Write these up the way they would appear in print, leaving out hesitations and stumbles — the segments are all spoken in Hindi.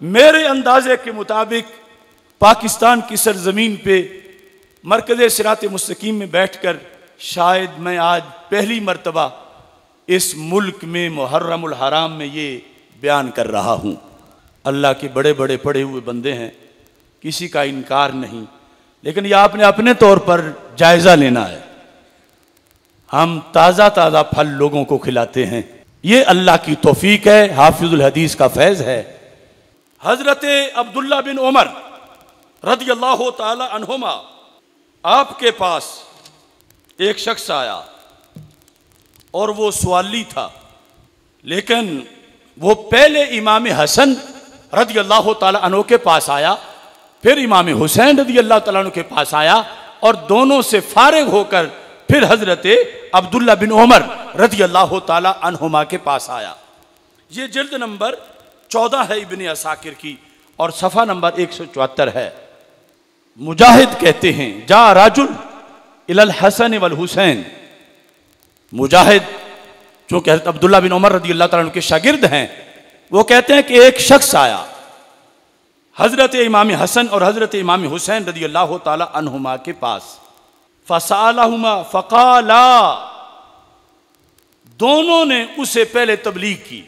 मेरे अंदाजे के मुताबिक पाकिस्तान की सरजमीन पे मरकज़ सिरात मुस्तकीम में बैठकर शायद मैं आज पहली मर्तबा इस मुल्क में मुहर्रमुल हराम में ये बयान कर रहा हूँ। अल्लाह के बड़े बड़े पढ़े हुए बंदे हैं, किसी का इनकार नहीं, लेकिन यह आपने अपने तौर पर जायज़ा लेना है। हम ताज़ा ताज़ा फल लोगों को खिलाते हैं, ये अल्लाह की तौफीक है, हाफिजुल हदीस का फैज़ है। हज़रत अब्दुल्ला बिन उमर रज़ियल्लाहु ताला अन्हुमा, आपके पास एक शख्स आया और वो सवाली था, लेकिन वो पहले इमाम हसन रज़ियल्लाहु ताला अन्हु के पास आया, फिर इमाम हुसैन रज़ियल्लाहु ताला अन्हु के पास आया और दोनों से फारिग होकर फिर हज़रत अब्दुल्ला बिन उमर रज़ियल्लाहु ताला अन्हुमा के पास आया। ये जिल्द नंबर 14 है इब्ने असाकिर की और सफ़ा नंबर 174 है। मुजाहिद कहते हैं जा राजुल इलल हसन वल हुसैन। मुजाहिद चूँकि हज़रत अब्दुल्ला बिन उमर रज़ियल्लाहु ताला अन्हु के शागिर्द हैं, वो कहते हैं कि एक शख्स आया हज़रत इमाम हसन और हज़रत इमाम हुसैन रज़ियल्लाहु ताला अन्हुमा के पास। फ़सालहुमा फ़क़ाला, दोनों ने उसे पहले तबलीग की,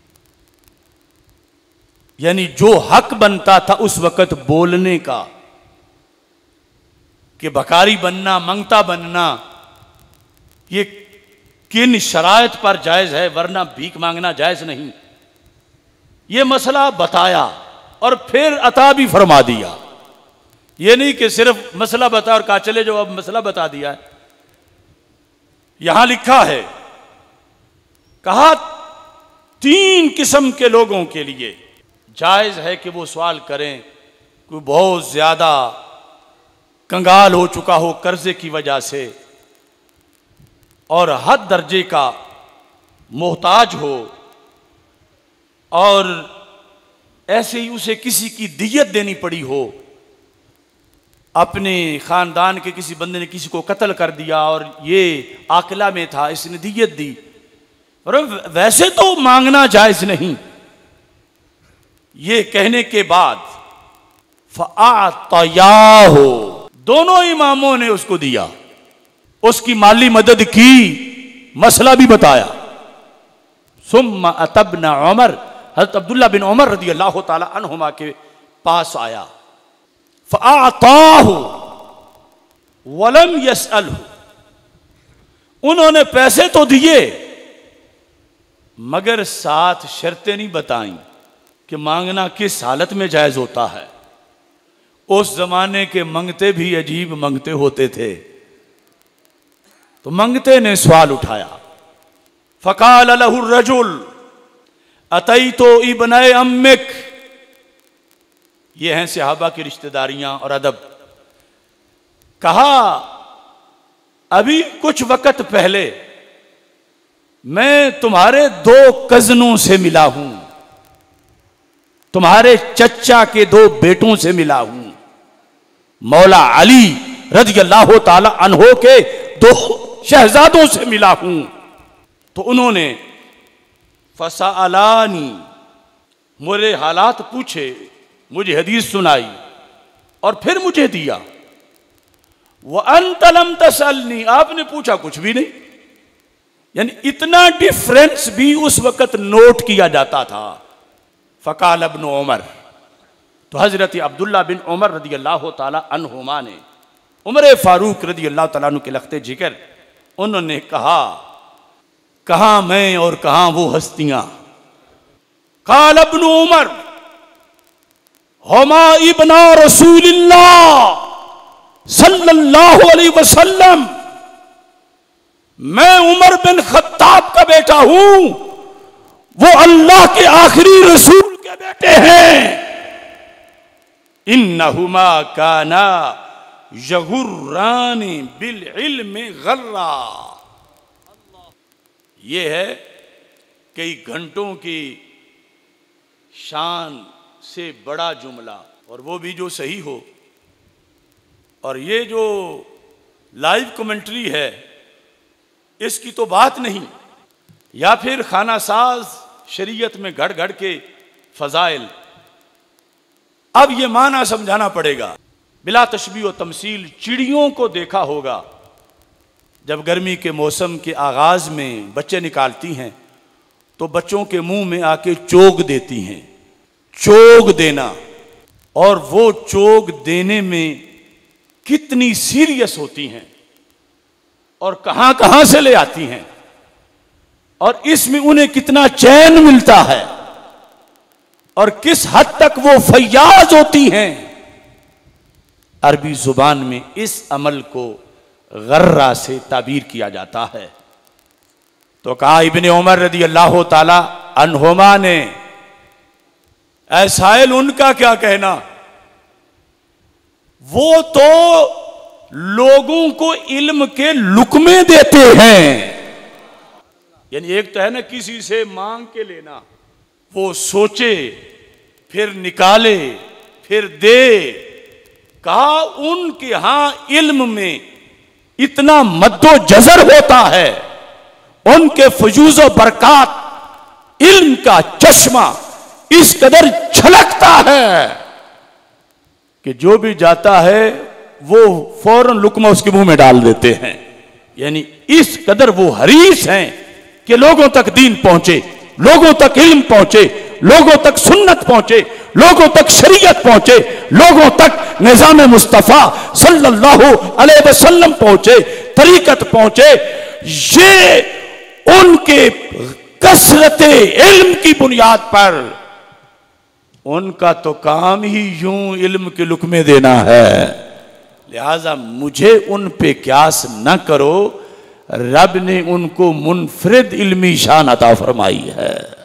यानी जो हक बनता था उस वक़्त बोलने का कि बकारी बनना, मंगता बनना, ये किन शराइत पर जायज़ है, वरना भीख मांगना जायज़ नहीं, ये मसला बताया और फिर अता भी फरमा दिया। ये नहीं कि सिर्फ मसला बता और कहा चले जो अब मसला बता दिया है। यहां लिखा है, कहा 3 किस्म के लोगों के लिए जायज़ है कि वो सवाल करें। कोई बहुत ज़्यादा कंगाल हो चुका हो कर्जे की वजह से और हद दर्जे का मोहताज हो और ऐसे ही उसे किसी की दियत देनी पड़ी हो, अपने ख़ानदान के किसी बंदे ने किसी को कत्ल कर दिया और ये आकला में था, इसने दियत दी, और वैसे तो मांगना जायज़ नहीं। ये कहने के बाद फ़अअतयाहु, दोनों इमामों ने उसको दिया, उसकी माली मदद की, मसला भी बताया। सुम्मा अतबना उमर, हज़रत अब्दुल्ला बिन उमर रज़ियल्लाहु ताला अन्हुमा के पास आया। फ़अअताहु वलम यसअलहु, उन्होंने पैसे तो दिए मगर साथ शर्तें नहीं बताई कि मांगना किस हालत में जायज़ होता है। उस जमाने के मंगते भी अजीब मंगते होते थे। तो मंगते ने सवाल उठाया, फ़क़ाल लहु रजुल अतैतो इब्ने अम्मिक, ये हैं सहाबा की रिश्तेदारियां और अदब। कहा अभी कुछ वक़्त पहले मैं तुम्हारे 2 कज़नों से मिला हूं, तुम्हारे चचा के 2 बेटों से मिला हूं, मौला अली रज़ियल्लाहु ताला अन्हो के 2 शहजादों से मिला हूं। तो उन्होंने फ़सअलानी, मेरे हालात पूछे, मुझे हदीस सुनाई और फिर मुझे दिया। व अंत लम तसअलनी, आपने पूछा कुछ भी नहीं। यानी इतना डिफरेंस भी उस वक़्त नोट किया जाता था। फ़क़ाल इब्न उमर, तो हज़रत अब्दुल्ला बिन उमर रज़ियल्लाहु ताला अन्हुमा ने उमर फ़ारूक रज़ियल्लाहु ताला अन्हु के लख्ते जिक्र, उन्होंने कहा कहाँ मैं और कहाँ वो हस्तियां। क़ाल इब्न उमर हुमा इब्ना रसूलिल्लाह सल्लल्लाहु अलैहि वसल्लम, मैं उमर बिन खत्ताब का बेटा हूं, वो अल्लाह के आखिरी रसूल के बेटे हैं। इन्नहुमा काना यगुर्रानी बिल इल्म गर्रा, ये है कई घंटों की शान से बड़ा जुमला, और वो भी जो सही हो। और ये जो लाइव कमेंट्री है इसकी तो बात नहीं, या फिर खाना साज शरीयत में घड़ घड़ के फजाइल, अब ये माना समझाना पड़ेगा। बिला तशबीह व तमसील चिड़ियों को देखा होगा, जब गर्मी के मौसम के आगाज में बच्चे निकालती हैं तो बच्चों के मुंह में आके चोग देती हैं। चोग देना, और वो चोग देने में कितनी सीरियस होती हैं और कहां कहां से ले आती हैं, और इसमें उन्हें कितना चैन मिलता है और किस हद तक वो फैयाज होती हैं। अरबी जुबान में इस अमल को गर्रा से ताबीर किया जाता है। तो कहा इब्ने उमर रदी अल्लाह ताला अन्हुमा ने, ऐसाइल उनका क्या कहना, वो तो लोगों को इल्म के लुकमे देते हैं। यानी एक तो है ना किसी से मांग के लेना, वो सोचे फिर निकाले फिर दे। कहा उनके यहां इल्म में इतना मद्दो जजर होता है, उनके फजूज़ो बरकात इल्म का चश्मा इस कदर छलकता है कि जो भी जाता है वो फौरन लुकमा उसके मुंह में डाल देते हैं। यानी इस कदर वो हरीस हैं कि लोगों तक दीन पहुंचे, लोगों तक इल्म पहुंचे, लोगों तक सुन्नत पहुंचे, लोगों तक शरीयत पहुंचे, लोगों तक निजाम मुस्तफा सल्लल्लाहु अलैहि वसल्लम पहुंचे, तरीकत पहुंचे। ये उनके कसरते इल्म की बुनियाद पर, उनका तो काम ही यूं इल्म के लुकमे देना है। लिहाजा मुझे उन पे क्यास न करो, रब ने उनको मुनफरिद इल्मी शान अता फरमाई है।